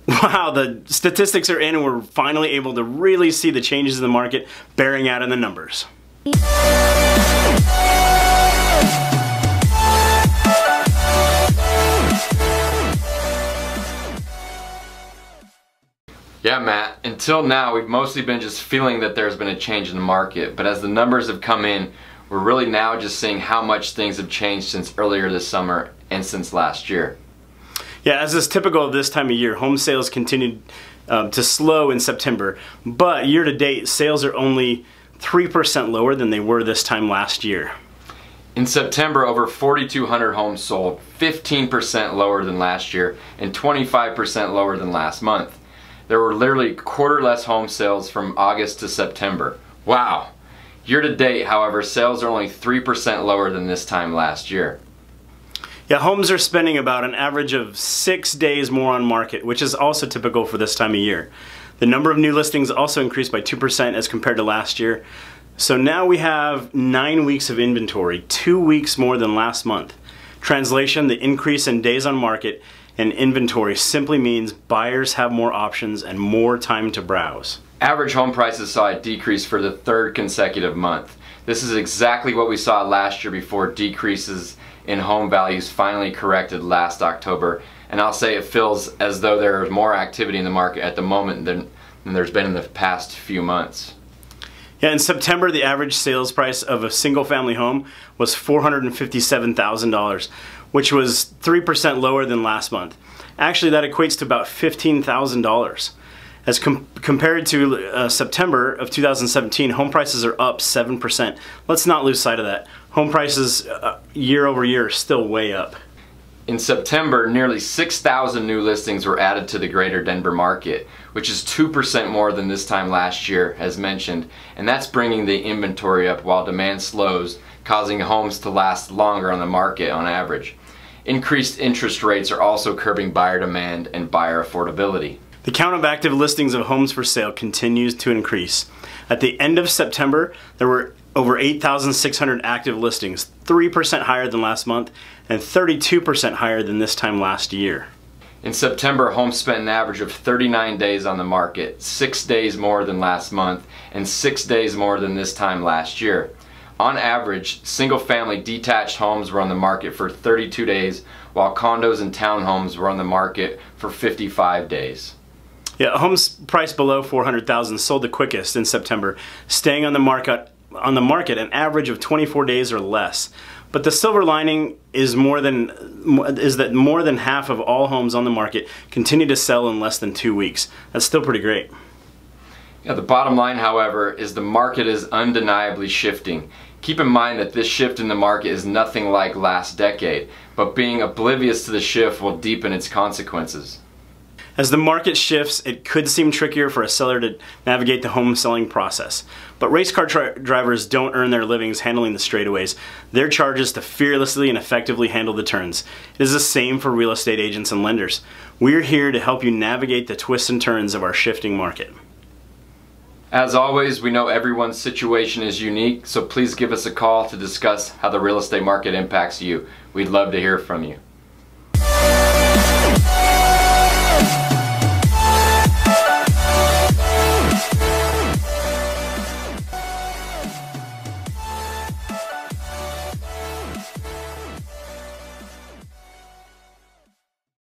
Wow, the statistics are in and we're finally able to really see the changes in the market bearing out in the numbers. Yeah, Matt, until now we've mostly been just feeling that there's been a change in the market, but as the numbers have come in, we're really now just seeing how much things have changed since earlier this summer and since last year. Yeah, as is typical of this time of year, home sales continued to slow in September, but year to date, sales are only 3% lower than they were this time last year. In September, over 4,200 homes sold, 15% lower than last year and 25% lower than last month. There were literally a quarter less home sales from August to September. Wow! Year to date, however, sales are only 3% lower than this time last year. Yeah, homes are spending about an average of 6 days more on market, which is also typical for this time of year. The number of new listings also increased by 2% as compared to last year. So now we have 9 weeks of inventory, 2 weeks more than last month. Translation, the increase in days on market and inventory simply means buyers have more options and more time to browse. Average home prices saw a decrease for the third consecutive month. This is exactly what we saw last year before decreases in home values finally corrected last October, and I'll say it feels as though there is more activity in the market at the moment than there's been in the past few months. Yeah, in September, the average sales price of a single-family home was $457,000, which was 3% lower than last month. Actually, that equates to about $15,000. As compared to September of 2017, home prices are up 7%. Let's not lose sight of that. Home prices year over year are still way up. In September, nearly 6,000 new listings were added to the greater Denver market, which is 2% more than this time last year, as mentioned, and that's bringing the inventory up while demand slows, causing homes to last longer on the market on average. Increased interest rates are also curbing buyer demand and buyer affordability. The count of active listings of homes for sale continues to increase. At the end of September, there were over 8,600 active listings, 3% higher than last month and 32% higher than this time last year. In September, homes spent an average of 39 days on the market, 6 days more than last month and 6 days more than this time last year. On average, single-family detached homes were on the market for 32 days, while condos and townhomes were on the market for 55 days. Yeah, homes priced below $400,000 sold the quickest in September, staying on the market an average of 24 days or less. But the silver lining is that more than half of all homes on the market continue to sell in less than 2 weeks. That's still pretty great. Yeah, the bottom line, however, is the market is undeniably shifting. Keep in mind that this shift in the market is nothing like last decade, but being oblivious to the shift will deepen its consequences. As the market shifts, it could seem trickier for a seller to navigate the home selling process. But race car drivers don't earn their livings handling the straightaways. Their charge is to fearlessly and effectively handle the turns. It is the same for real estate agents and lenders. We're here to help you navigate the twists and turns of our shifting market. As always, we know everyone's situation is unique, so please give us a call to discuss how the real estate market impacts you. We'd love to hear from you.